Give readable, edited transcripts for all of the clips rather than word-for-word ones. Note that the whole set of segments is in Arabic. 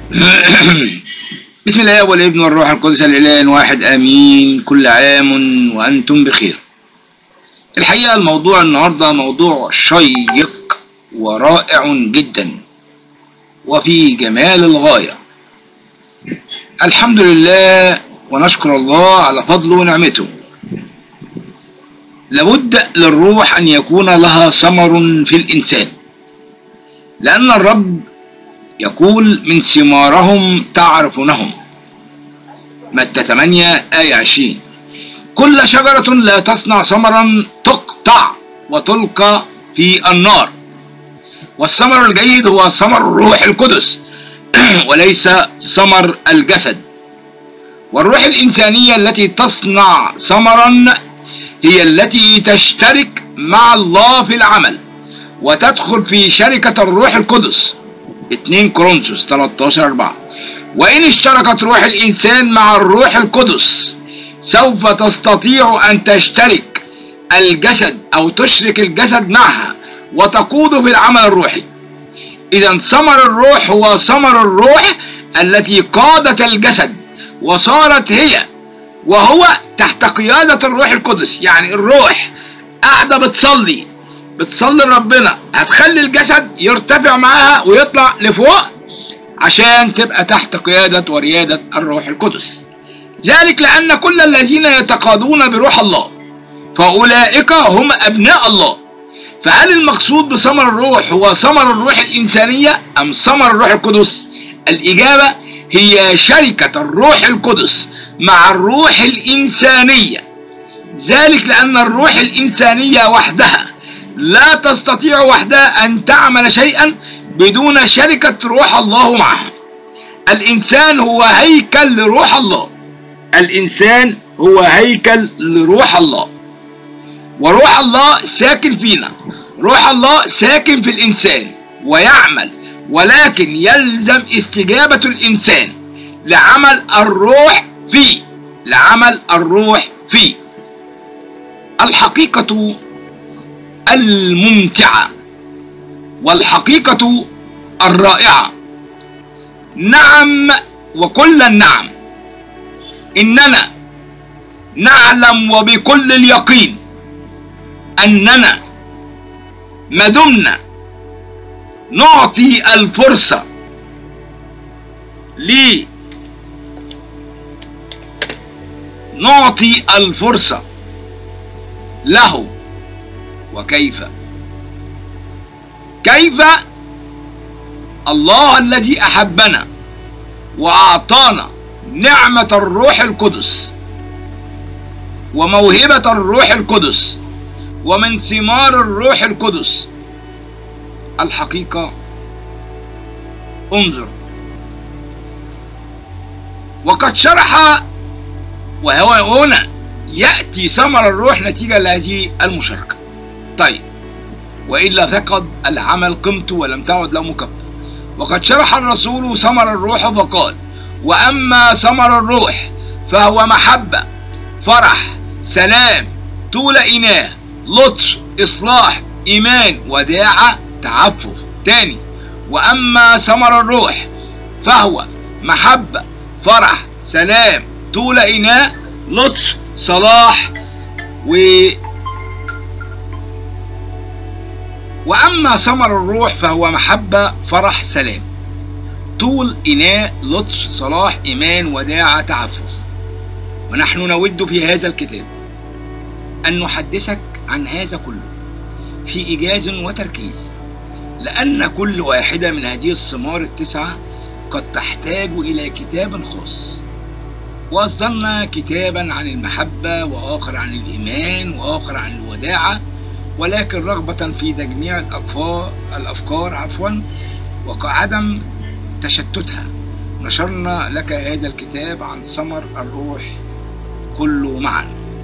بسم الله والابن والروح القدس الإله واحد آمين. كل عام وأنتم بخير. الحقيقة الموضوع النهاردة موضوع شيق ورائع جدا وفي جمال الغاية. الحمد لله ونشكر الله على فضله ونعمته. لابد للروح أن يكون لها ثمر في الإنسان، لأن الرب يقول من ثمارهم تعرفونهم، متى 8 آية 20. كل شجرة لا تصنع ثمرا تقطع وتلقى في النار، والثمر الجيد هو ثمر الروح القدس وليس ثمر الجسد. والروح الإنسانية التي تصنع ثمرا هي التي تشترك مع الله في العمل وتدخل في شركة الروح القدس. 2 كورنثوس 13:4. وإن اشتركت روح الإنسان مع الروح القدس سوف تستطيع أن تشترك الجسد أو تشرك الجسد معها وتقوده بالعمل الروحي. إذا ثمر الروح هو ثمر الروح التي قادت الجسد وصارت هي وهو تحت قيادة الروح القدس. يعني الروح قاعدة بتصلي ربنا، هتخلي الجسد يرتفع معها ويطلع لفوق عشان تبقى تحت قيادة وريادة الروح القدس. ذلك لأن كل الذين يتقادون بروح الله فأولئك هم أبناء الله. فهل المقصود بثمر الروح هو ثمر الروح الإنسانية أم ثمر الروح القدس؟ الإجابة هي شركة الروح القدس مع الروح الإنسانية. ذلك لأن الروح الإنسانية وحدها لا تستطيع وحدها أن تعمل شيئا بدون شركة روح الله معها. الإنسان هو هيكل لروح الله. الإنسان هو هيكل لروح الله، وروح الله ساكن فينا. روح الله ساكن في الإنسان ويعمل، ولكن يلزم استجابة الإنسان لعمل الروح فيه. الحقيقة الممتعة والحقيقة الرائعة، نعم وكل النعم، إننا نعلم وبكل اليقين أننا ما دمنا نعطي الفرصة له. وكيف الله الذي أحبنا وأعطانا نعمة الروح القدس وموهبة الروح القدس ومن ثمار الروح القدس. الحقيقة انظر، وقد شرح، وهو هنا يأتي ثمر الروح نتيجة لهذه المشاركة. طيب، وإلا فقد العمل قيمته ولم تعد له مكافأة. وقد شرح الرسول ثمر الروح فقال: وأما ثمر الروح فهو محبة، فرح، سلام، طول إناة، لطف، إصلاح، إيمان، وداعة، تعفف. تاني، وأما ثمر الروح فهو محبة، فرح، سلام، طول إناة، لطف، صلاح، وأما ثمر الروح فهو محبة، فرح، سلام، طول إناء، لطف، صلاح، إيمان، وداعة، تعفف. ونحن نود في هذا الكتاب أن نحدثك عن هذا كله في إيجاز وتركيز، لأن كل واحدة من هذه الثمار التسعة قد تحتاج إلى كتاب خاص. وأصدرنا كتابا عن المحبة، وآخر عن الإيمان، وآخر عن الوداعة، ولكن رغبة في تجميع الأفكار وعدم تشتتها نشرنا لك هذا الكتاب عن ثمر الروح كله معا.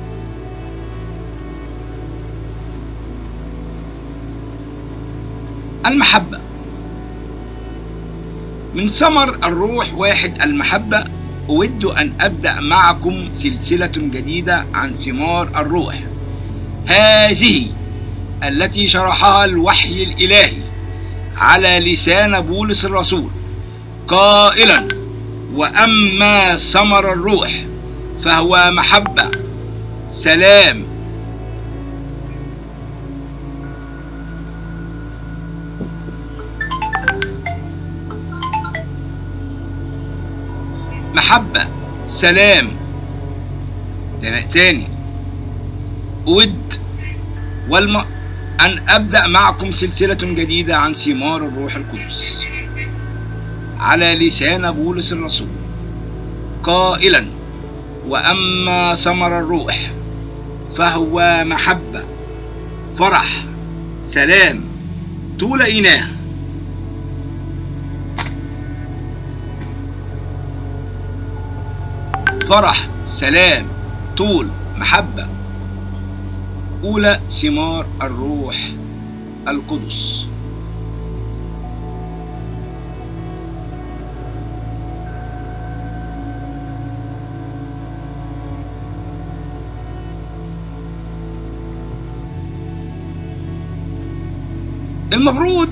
المحبة. من ثمر الروح 1 المحبة. أود أن أبدأ معكم سلسلة جديدة عن ثمار الروح، هذه التي شرحها الوحي الإلهي على لسان بولس الرسول، قائلا: وأما ثمر الروح فهو محبة، سلام، محبة، سلام، تاني ود أن أبدأ معكم سلسلة جديدة عن ثمار الروح القدس على لسان بولس الرسول، قائلا: وأما ثمر الروح فهو محبة، فرح، سلام، طول إناه، فرح، سلام، طول، محبة، أولى ثمار الروح القدس. المفروض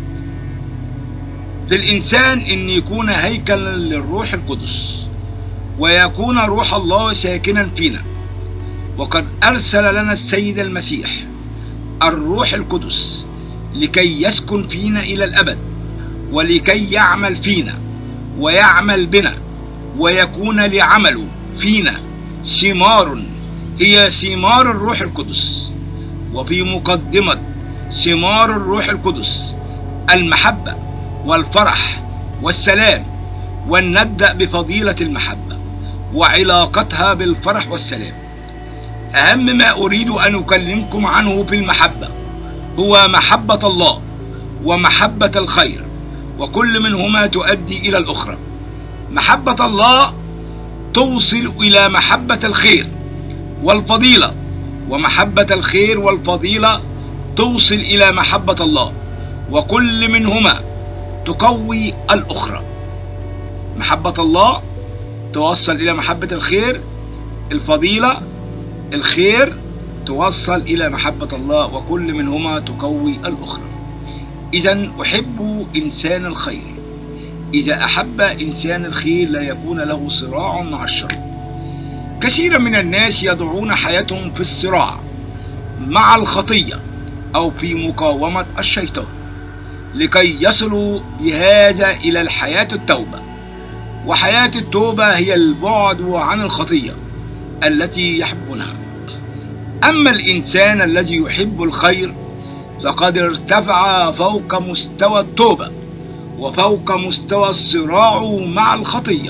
للإنسان أن يكون هيكلا للروح القدس، ويكون روح الله ساكنا فينا، وقد أرسل لنا السيد المسيح الروح القدس لكي يسكن فينا إلى الأبد، ولكي يعمل فينا ويعمل بنا، ويكون لعمله فينا ثمار هي ثمار الروح القدس. وفي مقدمة ثمار الروح القدس المحبة والفرح والسلام، ولنبدأ بفضيلة المحبة وعلاقتها بالفرح والسلام. أهم ما أريد أن أكلمكم عنه في المحبة هو محبة الله ومحبة الخير، وكل منهما تؤدي إلى الأخرى. محبة الله توصل إلى محبة الخير والفضيلة، ومحبة الخير والفضيلة توصل إلى محبة الله، وكل منهما تقوي الأخرى. محبة الله توصل إلى محبة الخير، الفضيلة، الخير توصل إلى محبة الله، وكل منهما تقوي الأخرى. إذن أحب إنسان الخير. إذا أحب إنسان الخير لا يكون له صراع مع الشر. كثيرا من الناس يضعون حياتهم في الصراع مع الخطية أو في مقاومة الشيطان لكي يصلوا بهذا إلى الحياة التوبة. وحياة التوبة هي البعد عن الخطية التي يحبونها. أما الإنسان الذي يحب الخير فقد ارتفع فوق مستوى التوبة وفوق مستوى الصراع مع الخطية.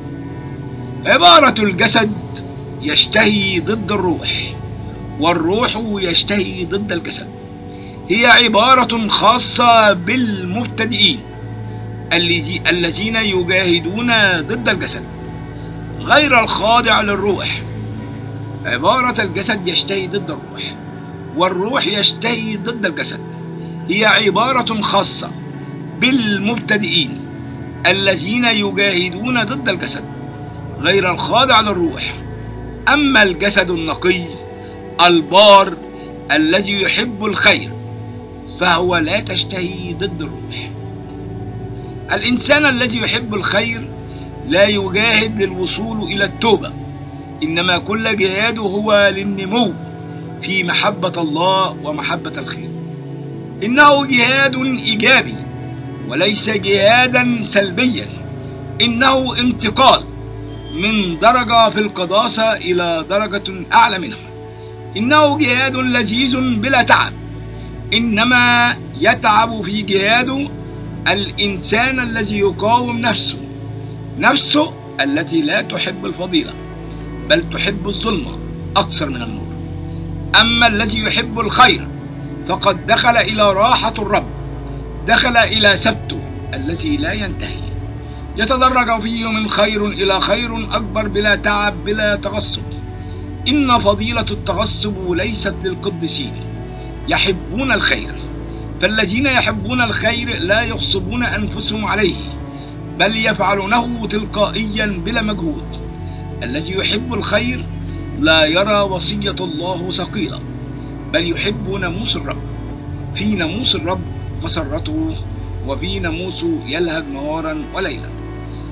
عبارة الجسد يشتهي ضد الروح، والروح يشتهي ضد الجسد. هي عبارة خاصة بالمبتدئين الذين يجاهدون ضد الجسد غير الخاضع للروح. عبارة الجسد يشتهي ضد الروح، والروح يشتهي ضد الجسد. هي عبارة خاصة بالمبتدئين الذين يجاهدون ضد الجسد غير الخاضع للروح. أما الجسد النقي البار الذي يحب الخير فهو لا تشتهي ضد الروح. الإنسان الذي يحب الخير لا يجاهد للوصول إلى التوبة، إنما كل جهاده هو للنمو في محبة الله ومحبة الخير. إنه جهاد إيجابي وليس جهادا سلبيا، إنه انتقال من درجة في القداسة إلى درجة أعلى منها. إنه جهاد لذيذ بلا تعب، إنما يتعب في جهاده الإنسان الذي يقاوم نفسه التي لا تحب الفضيلة بل تحب الظلمة أكثر من النور. أما الذي يحب الخير فقد دخل إلى راحة الرب، دخل إلى سبته الذي لا ينتهي، يتدرج فيه من خير إلى خير أكبر بلا تعب بلا تغصب. إن فضيلة التغصب ليست للقديسين يحبون الخير، فالذين يحبون الخير لا يغصبون أنفسهم عليه بل يفعلونه تلقائيا بلا مجهود. الذي يحب الخير لا يرى وصية الله ثقيلة بل يحب ناموس الرب. في ناموس الرب مسرته، وفي ناموسه يلهج نهارا وليلا.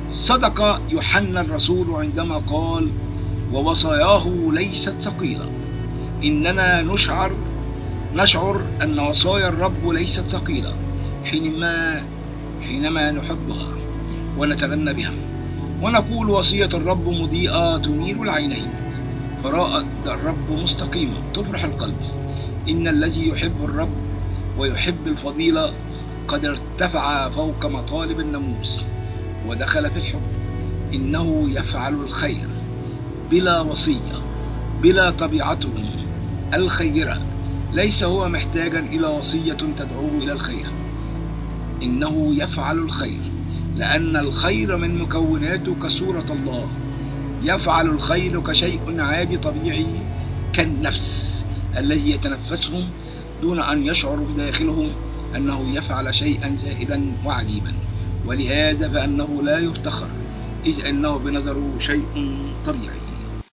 صدق يوحنا الرسول عندما قال: ووصاياه ليست ثقيلة. إننا نشعر أن وصايا الرب ليست ثقيلة حينما نحبها ونتغنى بها ونقول: وصية الرب مضيئة تنير العينين، فرائد الرب مستقيمة تفرح القلب. إن الذي يحب الرب ويحب الفضيلة قد ارتفع فوق مطالب الناموس ودخل في الحب. إنه يفعل الخير بلا وصية، بلا طبيعته الخيرة. ليس هو محتاجا إلى وصية تدعوه إلى الخير. إنه يفعل الخير لأن الخير من مكوناته كصورة الله. يفعل الخير كشيء عادي طبيعي كالنفس الذي يتنفسه دون أن يشعر بداخله أنه يفعل شيئا زائدا وعجيبا، ولهذا فإنه لا يفتخر، إذ أنه بنظره شيء طبيعي.